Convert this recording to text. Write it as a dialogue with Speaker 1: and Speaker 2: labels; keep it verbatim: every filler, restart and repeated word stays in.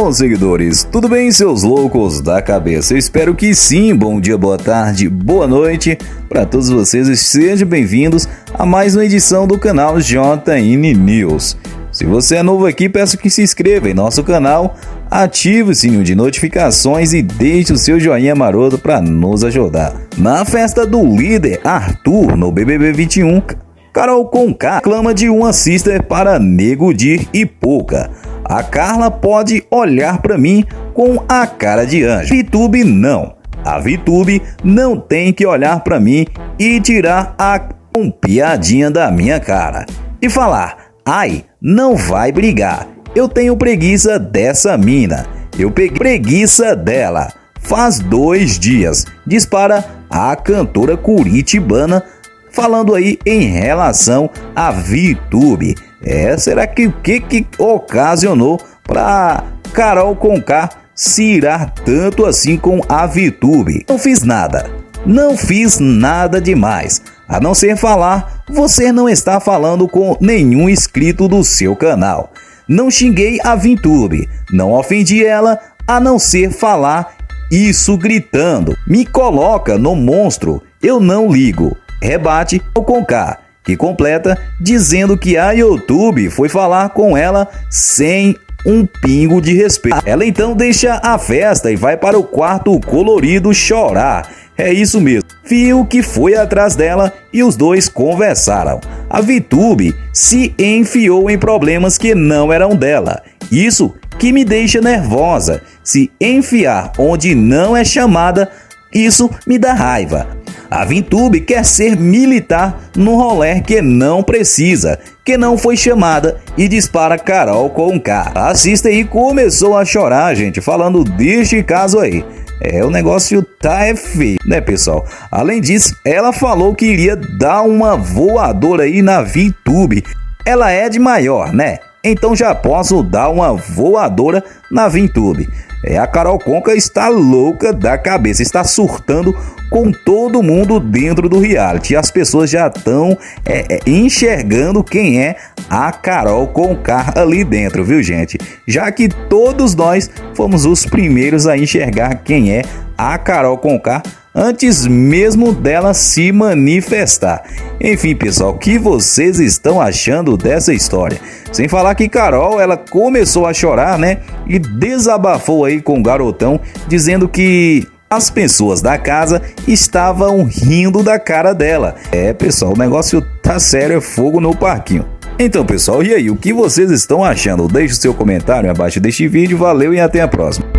Speaker 1: Então, seguidores, tudo bem, seus loucos da cabeça? Eu espero que sim. Bom dia, boa tarde, boa noite para todos vocês e sejam bem-vindos a mais uma edição do canal J N News. Se você é novo aqui, peço que se inscreva em nosso canal, ative o sininho de notificações e deixe o seu joinha maroto para nos ajudar. Na festa do líder Arthur no B B B vinte e um, Carol Conká clama de uma sister para Nego Di e Pouca. A Carla pode olhar para mim com a cara de anjo. VTube não. A VTube não tem que olhar para mim e tirar a um piadinha da minha cara. E falar, ai, não vai brigar. Eu tenho preguiça dessa mina. Eu peguei preguiça dela. Faz dois dias. Dispara a cantora curitibana falando aí em relação a VTube. É, será que o que, que ocasionou para Carol Conká se irar tanto assim com a VTube? Não fiz nada, não fiz nada demais, a não ser falar, você não está falando com nenhum inscrito do seu canal. Não xinguei a VTube, não ofendi ela, a não ser falar isso gritando. Me coloca no monstro, eu não ligo. Rebate o Conká, que completa dizendo que a YouTube foi falar com ela sem um pingo de respeito. Ela então deixa a festa e vai para o quarto colorido chorar. É isso mesmo. Viu que foi atrás dela e os dois conversaram. A VTube se enfiou em problemas que não eram dela. Isso que me deixa nervosa. Se enfiar onde não é chamada, isso me dá raiva. A VTube quer ser militar no rolê que não precisa, que não foi chamada e dispara Carol Conká. A sister aí começou a chorar, gente, falando deste caso aí. É, o negócio tá é feio, né, pessoal? Além disso, ela falou que iria dar uma voadora aí na VTube. Ela é de maior, né? Então já posso dar uma voadora na VTube. É, a Carol Conká está louca da cabeça, está surtando com todo mundo dentro do reality. As pessoas já estão é, é, enxergando quem é a Carol Conká ali dentro, viu, gente? Já que todos nós fomos os primeiros a enxergar quem é a Carol Conká antes mesmo dela se manifestar. Enfim, pessoal, o que vocês estão achando dessa história? Sem falar que Carol, ela começou a chorar, né? E desabafou aí com o garotão, dizendo que as pessoas da casa estavam rindo da cara dela. É, pessoal, o negócio tá sério, é fogo no parquinho. Então, pessoal, e aí, o que vocês estão achando? Deixe o seu comentário abaixo deste vídeo, valeu e até a próxima.